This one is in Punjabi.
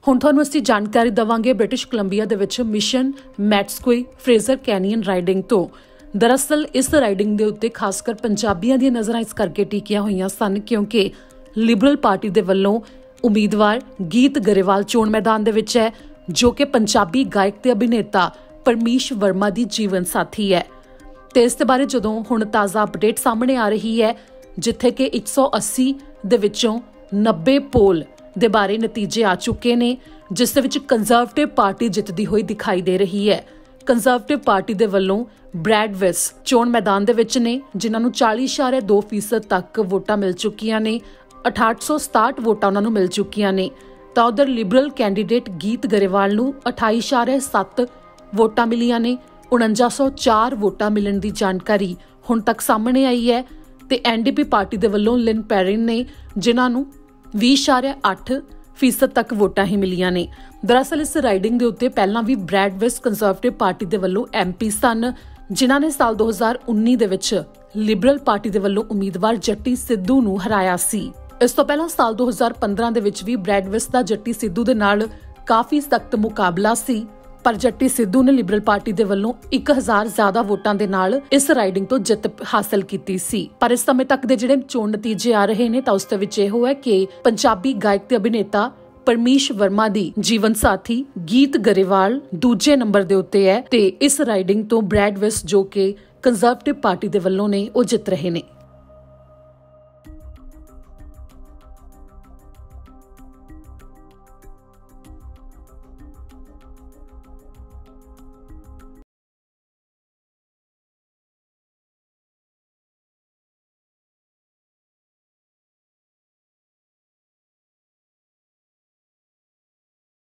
ਹੁਣ ਤੁਹਾਨੂੰ ਅਸੀਂ ਜਾਣਕਾਰੀ ਦੇਵਾਂਗੇ ਬ੍ਰਿਟਿਸ਼ ਕੋਲੰਬੀਆ ਦੇ ਵਿੱਚ Mission Matsqui Fraser Canyon riding ਤੋਂ। ਦਰਅਸਲ ਇਸ ਰਾਈਡਿੰਗ ਦੇ ਉੱਤੇ ਖਾਸ ਕਰ ਪੰਜਾਬੀਆਂ ਦੀਆਂ ਨਜ਼ਰਾਂ ਇਸ ਕਰਕੇ ਟਿਕੀਆਂ ਹੋਈਆਂ ਸਨ ਕਿਉਂਕਿ ਲਿਬਰਲ ਪਾਰਟੀ ਦੇ ਵੱਲੋਂ ਉਮੀਦਵਾਰ ਗੀਤ ਗਰੇਵਾਲ ਚੋਣ ਮੈਦਾਨ ਦੇ ਵਿੱਚ ਹੈ, ਜੋ ਕਿ ਪੰਜਾਬੀ ਗਾਇਕ ਤੇ ਅਭਿਨੇਤਾ ਪਰਮੀਸ਼ ਵਰਮਾ ਦੀ ਜੀਵਨ ਸਾਥੀ ਹੈ। ਤੇ ਇਸ ਦੇ ਬਾਰੇ ਜਦੋਂ ਹੁਣ ਤਾਜ਼ਾ ਅਪਡੇਟ ਸਾਹਮਣੇ ਆ ਰਹੀ ਹੈ, ਜਿੱਥੇ ਕਿ 180 ਦੇ ਵਿੱਚੋਂ 90 ਪੋਲ ਦੇ ਬਾਰੇ ਨਤੀਜੇ ਆ ਚੁੱਕੇ ਨੇ, ਜਿਸ ਦੇ ਵਿੱਚ ਕੰਜ਼ਰਵੇਟਿਵ ਪਾਰਟੀ ਜਿੱਤਦੀ ਹੋਈ ਦਿਖਾਈ ਦੇ ਰਹੀ ਹੈ। ਕੰਜ਼ਰਵੇਟਿਵ ਪਾਰਟੀ ਦੇ ਵੱਲੋਂ ਬ੍ਰੈਡ ਵਿਸ ਚੋਣ ਮੈਦਾਨ ਦੇ ਵਿੱਚ ਨੇ, ਜਿਨ੍ਹਾਂ ਨੂੰ 40.2% ਤੱਕ ਵੋਟਾਂ ਮਿਲ ਚੁੱਕੀਆਂ ਨੇ। 6867 ਵੋਟਾਂ ਉਹਨਾਂ ਨੂੰ ਮਿਲ ਚੁੱਕੀਆਂ ਨੇ। ਤਾਂ ਉਧਰ ਲਿਬਰਲ ਕੈਂਡੀਡੇਟ ਗੀਤ ਗਰੇਵਾਲ ਨੂੰ 28.7 ਵੋਟਾਂ ਮਿਲੀਆਂ ਨੇ। 4904 ਵੋਟਾਂ ਮਿਲਣ ਦੀ ਜਾਣਕਾਰੀ ਹੁਣ ਤੱਕ ਸਾਹਮਣੇ ਆਈ ਹੈ। ਤੇ ਐਨਡੀਪੀ ਪਾਰਟੀ ਦੇ ਵੱਲੋਂ ਲਿਨ ਪੈਰਿਨ ਨੇ, ਜਿਨ੍ਹਾਂ ਨੂੰ 20.8% ਤੱਕ ਵੋਟਾਂ ਹੀ ਮਿਲੀਆਂ ਨੇ। ਦਰਅਸਲ ਇਸ ਰਾਈਡਿੰਗ ਦੇ ਉੱਤੇ ਪਹਿਲਾਂ ਵੀ ਬ੍ਰੈਡ ਵਿਸ ਕੰਜ਼ਰਵੇਟਿਵ ਪਾਰਟੀ ਦੇ ਵੱਲੋਂ MP ਸਨ, ਜਿਨ੍ਹਾਂ ਨੇ ਸਾਲ 2019 ਦੇ ਵਿੱਚ ਲਿਬਰਲ ਪਾਰਟੀ ਦੇ ਵੱਲੋਂ ਉਮੀਦਵਾਰ ਜੱਟੀ ਸਿੱਧੂ ਨੂੰ ਹਰਾਇਆ ਸੀ। ਇਸ ਤੋਂ ਪਹਿਲਾਂ ਸਾਲ 2015 ਦੇ ਵਿੱਚ ਵੀ ਬ੍ਰੈਡ ਵਿਸ ਦਾ ਜੱਟੀ ਸਿੱਧੂ ਦੇ ਨਾਲ ਕਾਫੀ ਸਖਤ ਮੁਕਾਬਲਾ ਸੀ, ਪਰ ਜੱਟੀ ਸਿੱਧੂ ਨੇ ਲਿਬਰਲ ਪਾਰਟੀ ਦੇ ਵੱਲੋਂ 1000 ਜ਼ਿਆਦਾ ਵੋਟਾਂ ਦੇ ਨਾਲ ਇਸ ਰਾਈਡਿੰਗ ਤੋਂ ਜਿੱਤ ਹਾਸਲ ਕੀਤੀ ਸੀ। ਪਰ ਇਸ ਸਮੇਂ ਤੱਕ ਦੇ ਜਿਹੜੇ ਚੋਣ ਨਤੀਜੇ ਆ ਰਹੇ ਨੇ ਤਾਂ ਉਸ ਦੇ ਵਿੱਚ ਇਹੋ ਹੈ ਕਿ ਪੰਜਾਬੀ ਗਾਇਕ ਤੇ ਅਭਿਨੇਤਾ ਪਰਮੀਸ਼ ਵਰਮਾ ਦੀ ਜੀਵਨ ਸਾਥੀ ਗੀਤ ਗਰੇਵਾਲ ਦੂਜੇ ਨੰਬਰ ਦੇ ਉੱਤੇ ਹੈ ਤੇ ਇਸ ਰਾਈਡਿੰਗ ਤੋਂ ਬ੍ਰੈਡ ਵਿਸ ਜੋ ਕਿ ਕੰਜ਼ਰਵੇਟਿਵ ਪਾਰਟੀ ਦੇ ਵੱਲੋਂ ਨੇ ਉਹ ਜਿੱਤ ਰਹੇ ਨੇ।